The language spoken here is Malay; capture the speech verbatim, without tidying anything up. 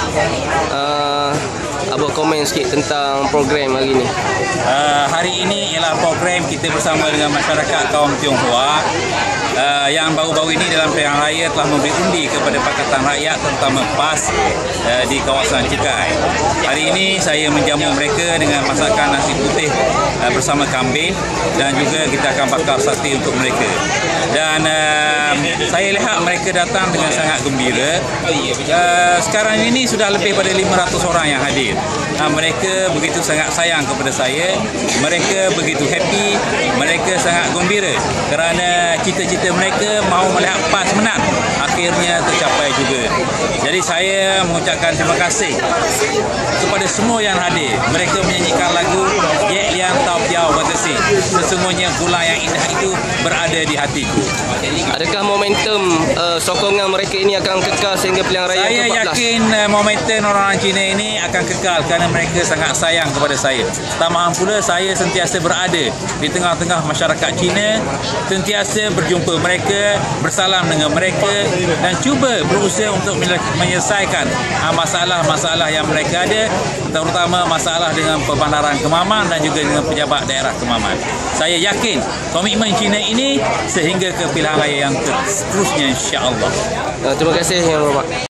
Uh, Abang komen sikit tentang program hari ini. Uh, hari ini ialah program kita bersama dengan masyarakat kaum Tionghoa uh, yang baru-baru ini dalam pilihan raya telah memberi undi kepada Pakatan Rakyat terutama P A S uh, di kawasan Cikai. Hari ini saya menjamu mereka dengan masakan nasi putih uh, bersama kambing dan juga kita akan bakar sate untuk mereka. Dan uh, saya lihat mereka datang dengan sangat gembira. Uh, sekarang ini sudah lebih pada lima ratus orang yang hadir. Uh, mereka begitu sangat sayang kepada saya. Mereka begitu happy. Mereka sangat gembira kerana cita-cita mereka mahu melihat P A S menang akhirnya tercapai juga. Jadi saya mengucapkan terima kasih kepada semua yang hadir. Mereka menyanyikan lagu Ye Liang Tau Piao Batasi. Sesungguhnya gula yang indah itu berada di hatiku. Adakah momentum uh, sokongan mereka ini akan kekal sehingga pilihan raya Saya ke empat belas? yakin uh, momentum orang-orang Cina ini akan kekal kerana mereka sangat sayang kepada saya. Tambahan pula saya sentiasa berada di tengah-tengah masyarakat Cina, sentiasa berjumpa mereka, bersalam dengan mereka dan cuba berusaha untuk menyelesaikan uh, masalah-masalah yang mereka ada, terutama masalah dengan Perbandaran Kemaman dan juga dengan pejabat daerah Kemaman. Saya yakin komitmen Cina ini sehingga ke pilihan raya yang seterusnya, insya-Allah. Uh, terima kasih Yang Bapak.